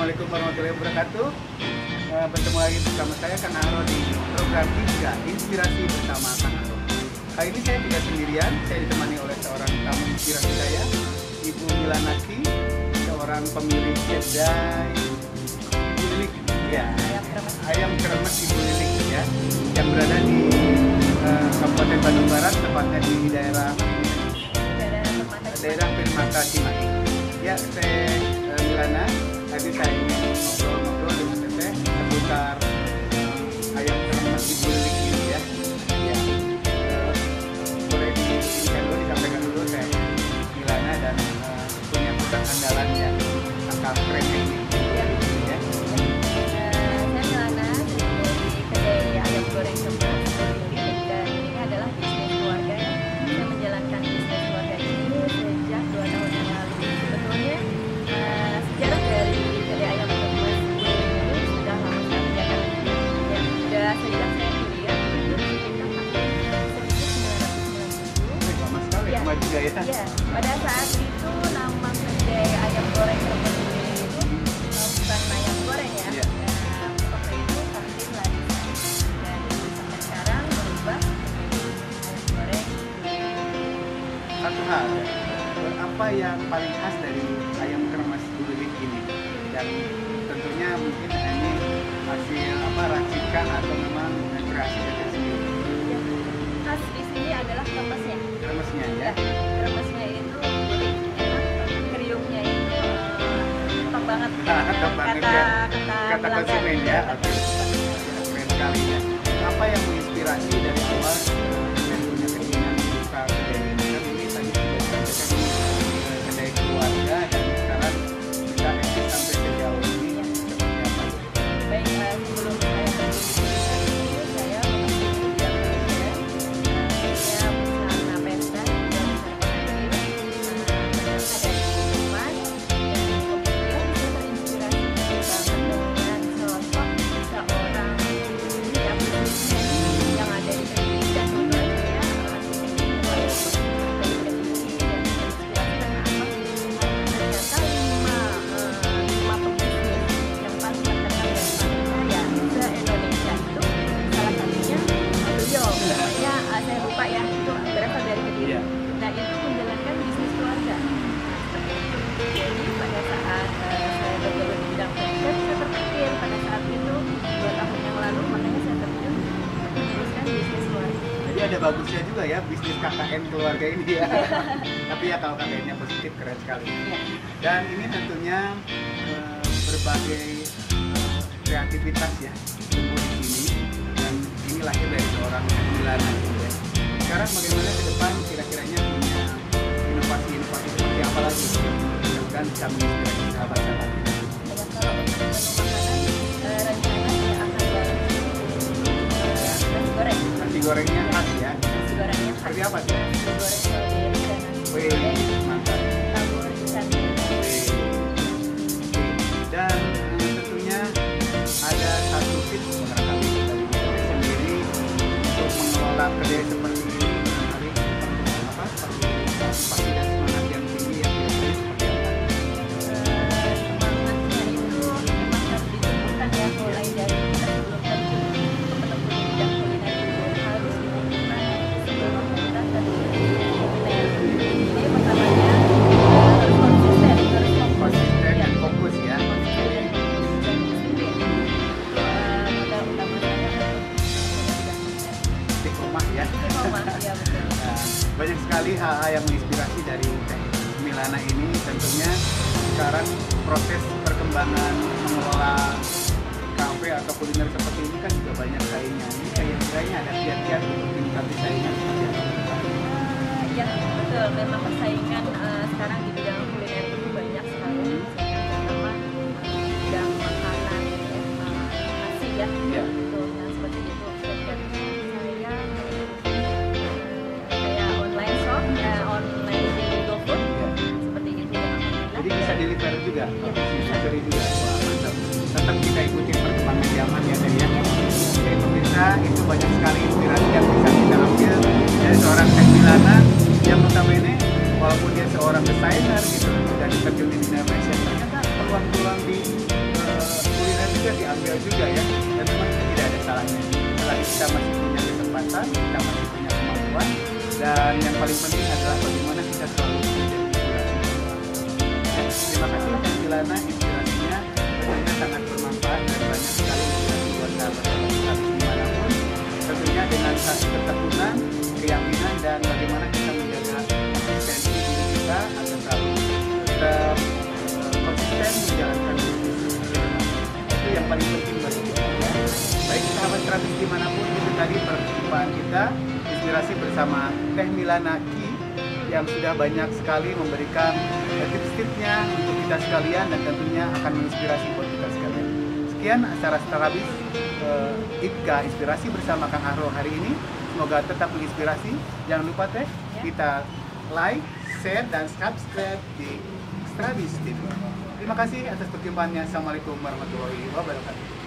Assalamualaikum warahmatullahi wabarakatuh. Bertemu lagi bersama saya Kang Aro di program Hijrah Inspirasi bersama Kang Aro. Kali ini saya tidak sendirian, saya ditemani oleh seorang tamu inspirasi saya, Ibu Milanati, seorang pemilik kedai Ibu Lilik, ya, ayam kremes Ibu Lilik, ya, yang berada di Kabupaten Bandung Barat, tepatnya di daerah Permata Cimahi. Ya, saya Milana. Tadi saya ingin ngobrol-ngobrol dengan Teteh seputar ayam kremes Ibu Lilik ini, ya. Ya, boleh disampaikan dulu saya Milana dan punya produk andalan yang angka keren ini. Ya. Ya. Saya Milana, di kedai ayam goreng kremes Ibu Lilik, dan ini adalah bisnis keluarga ya. Saya menjalankan bisnis keluarga ini sejak 2 tahun yang lalu. Sebetulnya sejarah dari kedai ayam kremes Ibu Lilik ini sudah lama sekali ya kan. Ya, sudah sejak saya kuliah itu sekitar tahun 1997. Lama sekali, Ya. lama juga ya. Iya, pada saat itu nama kedai ayam goreng kremes Ibu Lilik itu bukan ayam goreng ya. Iya. Nah, waktu itu kantin Larissa, dan sampai sekarang berubah ayam goreng Ibu Lilik. Satu hal, ya. Apa yang paling khas dari ayam kremes Ibu Lilik ini? Dan tentunya mungkin ini hasil racikan atau memang kreasi Teteh sendiri. Ya, khas di sini adalah kremesnya. Kremesnya, ya. Ya, kremesnya itu enak, kriuknya itu top banget. Top banget, ya. Kata pelanggan. konsumen, ya. Oke. Keren sekali, ya. Apa yang menginspirasi dari awal dan punya keinginan buka kedai ini? Kan ini tadi sudah disampaikan kedai keluarga dan sekarang bisa eksis sampai sejauh ini. Seperti apa? Baik, sebelum saya berbicara itu saya memasuki bidang pendidikan. Saya usaha pesta dan usaha pengantin, berangkat dari kehidupan, dan kemudian saya terinspirasi banget dengan sosok seorang bisnismen yang ada di kediri, dan kebetulan saya arsitek interior dari kediri, dan terinspirasi karena apa? Ternyata lima pebisnis yang paling terkenal dan paling kaya se-Indonesia itu salah satunya beliau, namanya saya lupa ya, itu berasal dari Kediri. Iya. Nah, itu menjalankan bisnis keluarga. Nah, seperti itu. Jadi pada saat saya bergelut di bidang fashion, saya terpikir pada saat itu 2 tahun yang lalu, makanya saya terjun meneruskan bisnis keluarga. Jadi ada bagusnya juga ya bisnis KKN keluarga ini, ya. Tapi ya kalau KKN-nya positif keren sekali. Ya. Dan ini tentunya berbagai kreativitas ya tumbuh di sini, dan ini lahir dari seorang Milana, ya. Sekarang bagaimana ke depan kira-kiranya punya inovasi-inovasi seperti apa lagi dan bisa menginspirasi sahabat-sahabat? Dan kalau untuk menu makanan, rencana saya akan jalan nasi goreng. Nasi gorengnya khas, ya. Nasi gorengnya khas. Seperti apa tuh? Nasi goreng strawberry dan nasi Wih, goreng mantap. tabur ikan. Dan tentunya ada satu tips barangkali dari Teteh sendiri untuk mengelola kedai seperti ini, barangkali pasti dan semangat yang tinggi ya, biasanya seperti apa? Semangatnya itu memang harus ditumbuhkan ya, mulai dari kita sebelum terjun ke menempuh di bidang kuliner itu harus ditumbuhkan sebelum kita terjun di kuliner. Jadi pertamanya harus konsisten, harus fokus. Konsisten Ya. dan fokus, ya. Konsisten dan fokus dan disiplin. Modal utama saya Istiqomah, ya. istiqomah, ya betul. Nah, banyak sekali hal-hal yang menginspirasi dari Teh Milana ini. Tentunya sekarang proses perkembangan mengelola kafe atau kuliner seperti ini kan juga banyak saingnya. Ini kayaknya ada kiat-kiat untuk meningkatkan saingan seperti apa? Ya betul, memang persaingan sekarang di bidang kuliner itu banyak sekali, terutama bidang makanan ya, nasi ya, Ya. betul, yang seperti itu. Dan saya kayak online shop, online di GoFood, seperti itu. Jadi bisa deliver juga, bisa delivery juga. Wah, mantap. Tetap kita ikuti perkembangan zaman ya, Teh, ya. Oke, pemirsa, itu banyak sekali inspirasi yang bisa kita ambil dari seorang Teh Milana yang notabene walaupun dia seorang desainer gitu dan diterjun di dunia fashion, ternyata peluang-peluang di juga ya, dan memang tidak ada salahnya. Selagi kita masih punya kesempatan, kita masih punya kemampuan, dan yang paling penting adalah bagaimana kita selalu menjadi inspirasi. Ya, terima kasih Teh Milana, inspirasinya tentunya sangat bermanfaat dan banyak sekali inspirasi buat sahabat-sahabat kita dimanapun. Tentunya dengan satu ketekunan, keyakinan, dan bagaimana kita menjaga konsistensi diri kita agar selalu tetap konsisten menjalankan bisnis. Itu yang paling penting bagi kita. Ya. Baik sahabat terapis dimanapun, itu tadi perjumpaan kita inspirasi bersama Teh Milana Ki yang sudah banyak sekali memberikan tips-tipsnya untuk kita sekalian dan tentunya akan menginspirasi buat kita sekalian. Sekian acara terapis IPKA Inspirasi bersama Kang Ahro hari ini. Semoga tetap menginspirasi. Jangan lupa Teh, kita like, share, dan subscribe di Strabis TV. Terima kasih atas perjumpaannya. Assalamualaikum warahmatullahi wabarakatuh.